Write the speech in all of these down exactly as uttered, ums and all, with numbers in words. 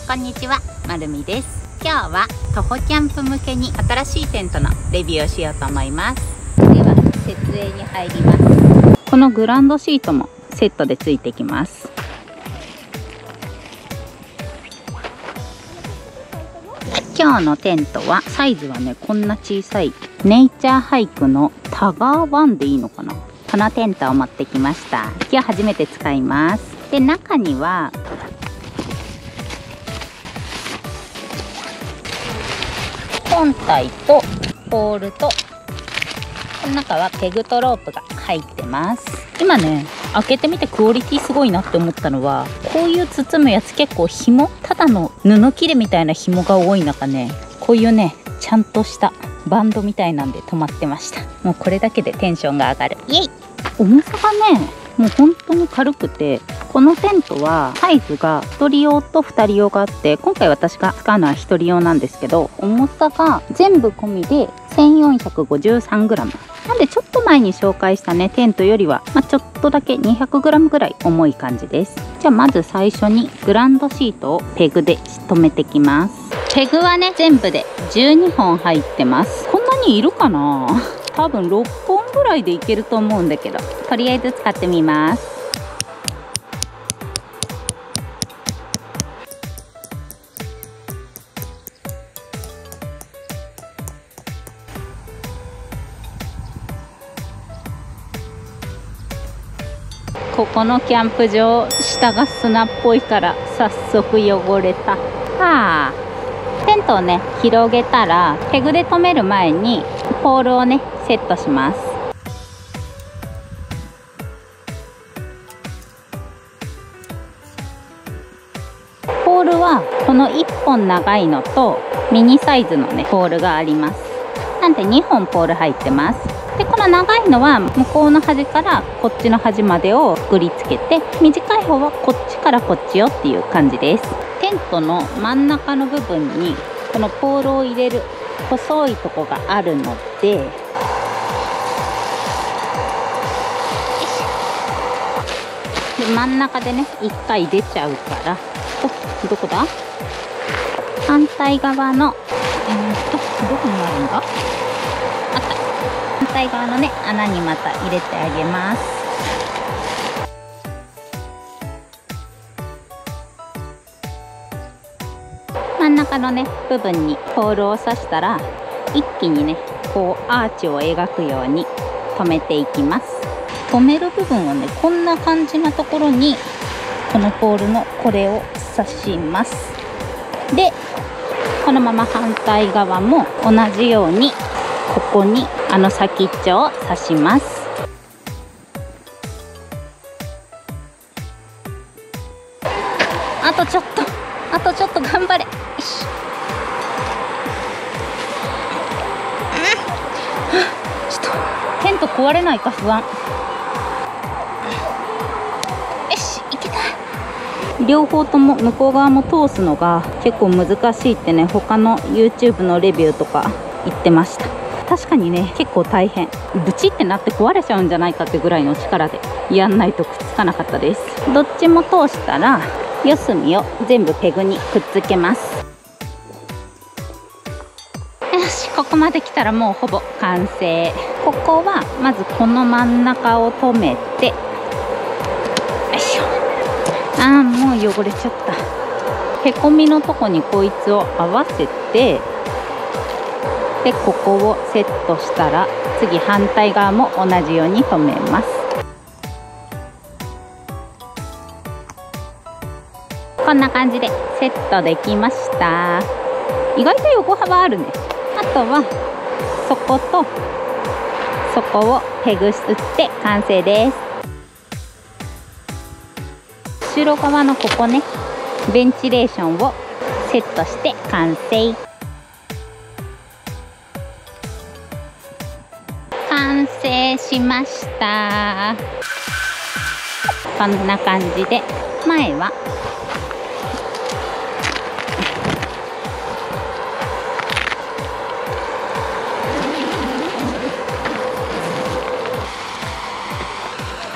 こんにちは、まるみです。今日は徒歩キャンプ向けに新しいテントのレビューをしようと思います。では設営に入ります。このグランドシートもセットでついてきます。今日のテントはサイズはね、こんな小さいネイチャーハイクのタガーワンでいいのかな、このテントを持ってきました。今日初めて使います。で、中には本体とポールと、この中はペグとロープが入ってます。今ね、開けてみてクオリティすごいなって思ったのは、こういう包むやつ結構紐、ただの布切れみたいな紐が多い中ね、こういうね、ちゃんとしたバンドみたいなんで止まってました。もうこれだけでテンションが上がる。イエイ。重さがね、もう本当に軽くて、このテントはサイズがひとり用とふたり用があって、今回私が使うのはひとり用なんですけど、重さが全部込みで せんよんひゃくごじゅうさんグラム。なんでちょっと前に紹介したねテントよりは、まあ、ちょっとだけ にひゃくグラム ぐらい重い感じです。じゃあまず最初にグランドシートをペグで留めてきます。ペグはね、全部でじゅうにほん入ってます。こんなにいるかな、多分ろっぽんぐらいでいけると思うんだけど、とりあえず使ってみます。ここのキャンプ場、下が砂っぽいから早速汚れた。はあ、テントをね広げたら、ペグで留める前にポールをねセットします。ポールはこのいっぽん長いのとミニサイズのねポールがあります。なんでにほんポール入ってます。で、この長いのは向こうの端からこっちの端までをくくりつけて、短い方はこっちからこっちよっていう感じです。テントの真ん中の部分にこのポールを入れる細いとこがあるので、で真ん中でねいっかい出ちゃうから、お、どこだ、反対側のえー、っとどこにあるんだ、あった、反対側のね穴にまた入れてあげます。真ん中のね部分にポールを刺したら、一気にねこうアーチを描くように留めていきます。留める部分をね、こんな感じなところにこのポールのこれを刺します。で、このまま反対側も同じようにここにあの先っちょを刺します。あとちょっと、あとちょっと頑張れ。よし、ちょっとテント壊れないか不安。よし、いけた。両方とも向こう側も通すのが結構難しいってね、他の YouTube のレビューとか言ってました。確かにね、結構大変。ブチってなって壊れちゃうんじゃないかってぐらいの力でやんないとくっつかなかったです。どっちも通したら四隅を全部ペグにくっつけます。よし、ここまで来たらもうほぼ完成。ここはまずこの真ん中を留めて、よいしょ。あー、もう汚れちゃった。へこみのとこにこいつを合わせて、でここをセットしたら、次反対側も同じように留めます。こんな感じでセットできました。意外と横幅あるね。あとはそことそこをペグ打って完成です。後ろ側のここね、ベンチレーションをセットして完成。完成しました。こんな感じで、前は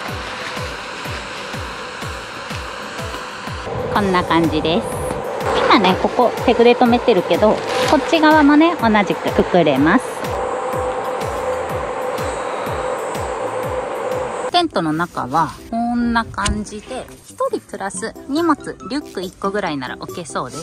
こんな感じです。 今ねここペグで留めてるけど、こっち側もね同じくくくれます。テントの中はこんな感じで、ひとりプラス荷物リュックいっこぐらいなら置けそうです。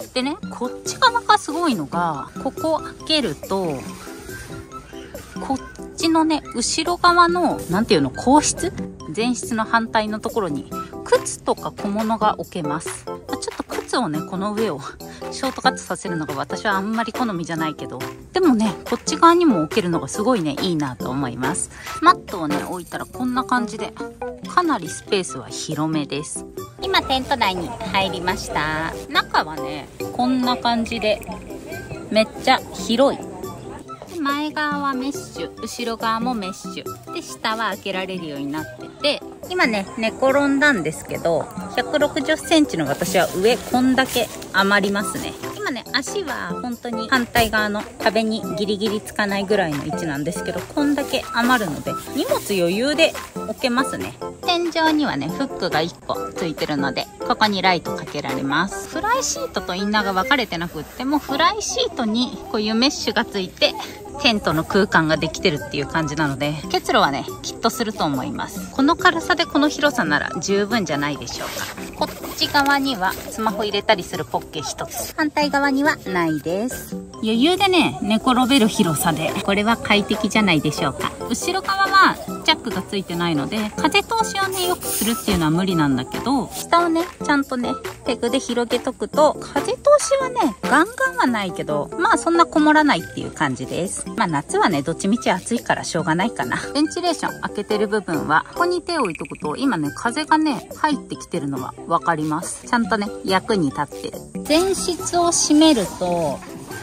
でね、こっち側がすごいのが、ここ開けるとこっちのね後ろ側のなんていうの、後室、前室の反対のところに靴とか小物が置けます。ちょっと靴をねこの上をショートカットさせるのが私はあんまり好みじゃないけど、でもねこっち側にも置けるのがすごいねいいなと思います。マットをね置いたらこんな感じで、かなりスペースは広めです。今テント内に入りました。中はねこんな感じでめっちゃ広い。前側はメッシュ、後ろ側もメッシュで、下は開けられるようになってて、今ね寝転んだんですけど、ひゃくろくじゅっセンチの私は上こんだけ余りますね。今ね足は本当に反対側の壁にギリギリつかないぐらいの位置なんですけど、こんだけ余るので荷物余裕で置けますね。天井にはねフックがいっこついてるので、ここにライトかけられます。フライシートとインナーが分かれてなくって、もうフライシートにこういうメッシュがついてテントの空間ができてるっていう感じなので、結露はねきっとすると思います。この軽さでこの広さなら十分じゃないでしょうか。こっち側にはスマホ入れたりするポッケ一つ、反対側にはないです。余裕でね寝転べる広さで、これは快適じゃないでしょうか。後ろ側はジャックがついてないので、風通しをねよくするっていうのは無理なんだけど、下をねちゃんとねペグで広げとくと、風通しはねガンガンはないけど、まあそんなこもらないっていう感じです。まあ夏はねどっちみち暑いからしょうがないかな。ベンチレーション開けてる部分はここに手を置いとくと、今ね風がね入ってきてるのはわかります。ちゃんとね役に立ってる。前室を閉めると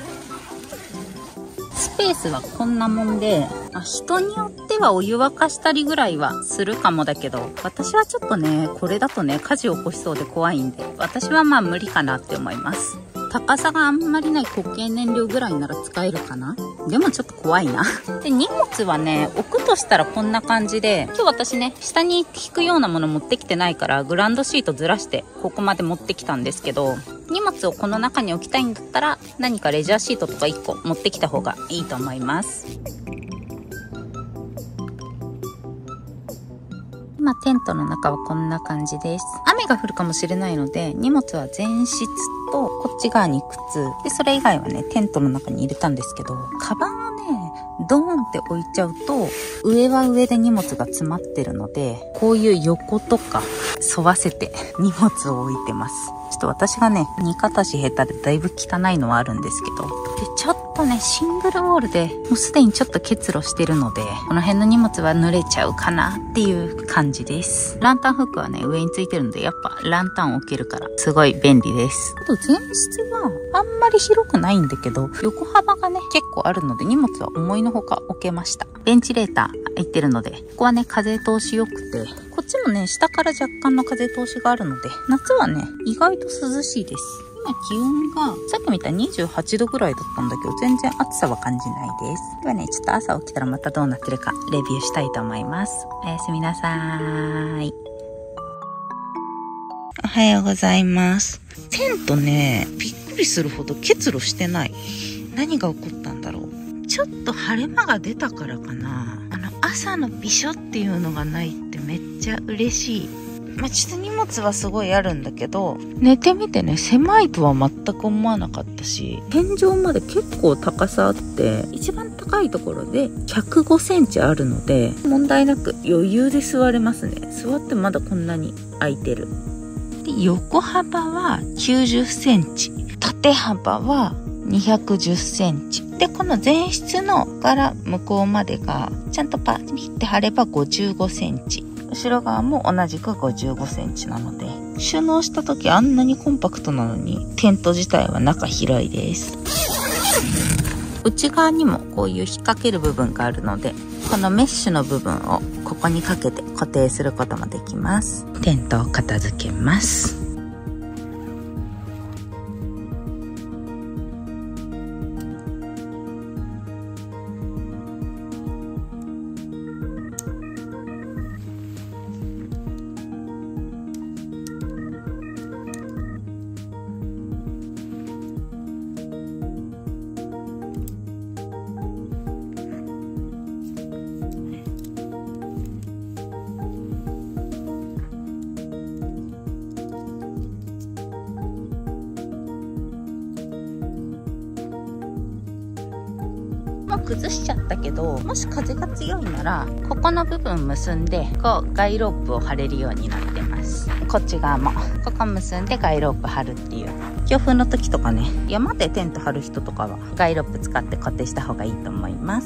スペースはこんなもんで、あ、人によってはお湯沸かしたりぐらいはするかもだけど、私はちょっとねこれだとね火事起こしそうで怖いんで、私はまあ無理かなって思います。高さがあんまりない固形燃料ぐらいなら使えるかな。でもちょっと怖いな。で、荷物はね、置くとしたらこんな感じで、今日私ね、下に引くようなもの持ってきてないから、グランドシートずらしてここまで持ってきたんですけど、荷物をこの中に置きたいんだったら、何かレジャーシートとかいっこ持ってきた方がいいと思います。今テントの中はこんな感じです。雨が降るかもしれないので、荷物は前室とこっち側に靴で、それ以外はねテントの中に入れたんですけど、カバンをねドーンって置いちゃうと上は上で荷物が詰まってるので、こういう横とか沿わせて荷物を置いてます。ちょっと私がね煮方し下手でだいぶ汚いのはあるんですけど、でちょっとねシングルウォールでもうすでにちょっと結露してるので、この辺の荷物は濡れちゃうかなっていう感じです。ランタンフックはね上についてるので、やっぱランタンを置けるからすごい便利です。あと前室はあんまり広くないんだけど、横幅がね結構あるので荷物は思いのほか置けました。ベンチレーター入ってるので、ここはね風通し良くて、こっちもね下から若干の風通しがあるので、夏はね意外と涼しいです。今気温がさっき見たにじゅうはちどぐらいだったんだけど、全然暑さは感じないです。ではねちょっと朝起きたらまたどうなってるかレビューしたいと思います。おやすみなさーい。おはようございます。テントねびっくりするほど結露してない。何が起こったんだろう。ちょっと晴れ間が出たからかな。あの朝のびしょっていうのがないってめっちゃ嬉しい。まあ、ちょっと荷物はすごいあるんだけど、寝てみてね狭いとは全く思わなかったし、天井まで結構高さあって、一番高いところでひゃくごセンチあるので問題なく余裕で座れますね。座ってまだこんなに空いてる。で横幅はきゅうじゅっセンチ、縦幅はにひゃくじゅっセンチで、この前室のから向こうまでがちゃんとパッて貼ればごじゅうごセンチ、後ろ側も同じくごじゅうごセンチなので、収納した時あんなにコンパクトなのにテント自体は中広いです。内側にもこういう引っ掛ける部分があるので、このメッシュの部分をここにかけて固定することもできます。テントを片付けます。 もう崩しちゃったけど、もし風が強いならここの部分結んでこうガイロープを張れるようになってます。こっち側もここ結んでガイロープ張るっていう。強風の時とかね、山でテント張る人とかはガイロープ使って固定した方がいいと思います。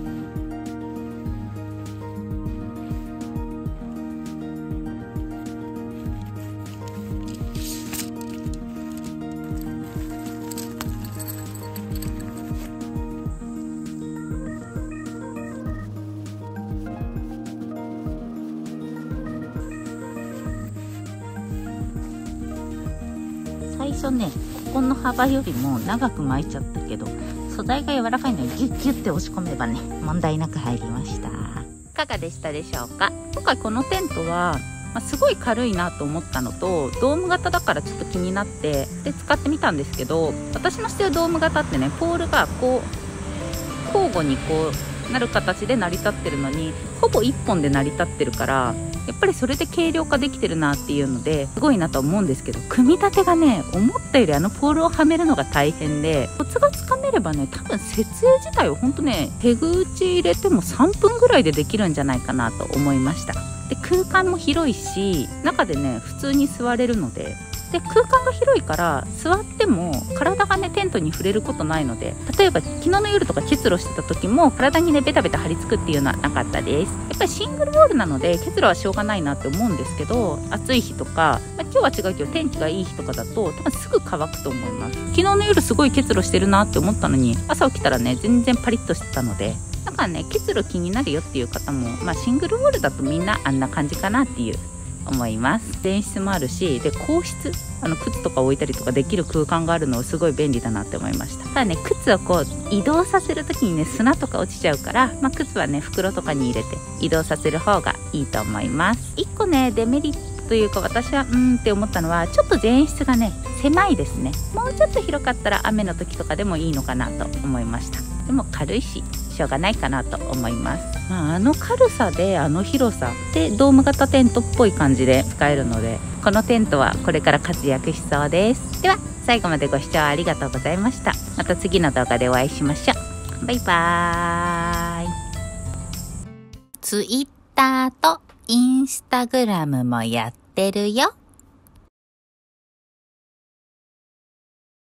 最初ね、ここの幅よりも長く巻いちゃったけど、素材が柔らかいのにギュッギュッて押し込めばね、問題なく入りました。いかがでしたでしょうか。今回このテントは、まあ、すごい軽いなと思ったのと、ドーム型だからちょっと気になってで使ってみたんですけど、私のしてるドーム型ってね、ポールがこう交互にこうなる形で成り立ってるのに、ほぼいっぽんで成り立ってるから、やっぱりそれで軽量化できてるなっていうのですごいなと思うんですけど、組み立てがね、思ったよりあのポールをはめるのが大変で、コツがつかめればね、多分設営自体はほんとね、ペグ打ち入れてもさんぷんぐらいでできるんじゃないかなと思いました。で、空間も広いし、中でね普通に座れるので、で空間が広いから座っても体がねテントに触れることないので、例えば昨日の夜とか結露してた時も体にねベタベタ張り付くっていうのはなかったです。やっぱりシングルウォールなので結露はしょうがないなって思うんですけど、暑い日とか、まあ、今日は違うけど天気がいい日とかだと多分すぐ乾くと思います。昨日の夜すごい結露してるなって思ったのに、朝起きたらね全然パリッとしてたので、だからね結露気になるよっていう方も、まあ、シングルウォールだとみんなあんな感じかなっていう思います。前室もあるし、で硬質、あの靴とか置いたりとかできる空間があるのすごい便利だなって思いました。ただね、靴をこう移動させる時にね砂とか落ちちゃうから、まあ、靴はね袋とかに入れて移動させる方がいいと思います。いっこねデメリットというか、私はうーんって思ったのは、ちょっと前室がね狭いですね。もうちょっと広かったら雨の時とかでもいいのかなと思いました。でも軽いししょうがないかなと思います。まあ、あの軽さであの広さでドーム型テントっぽい感じで使えるので、このテントはこれから活躍しそうです。では最後までご視聴ありがとうございました。また次の動画でお会いしましょう。バイバーイ。ツイッターとインスタグラムもやってるよ。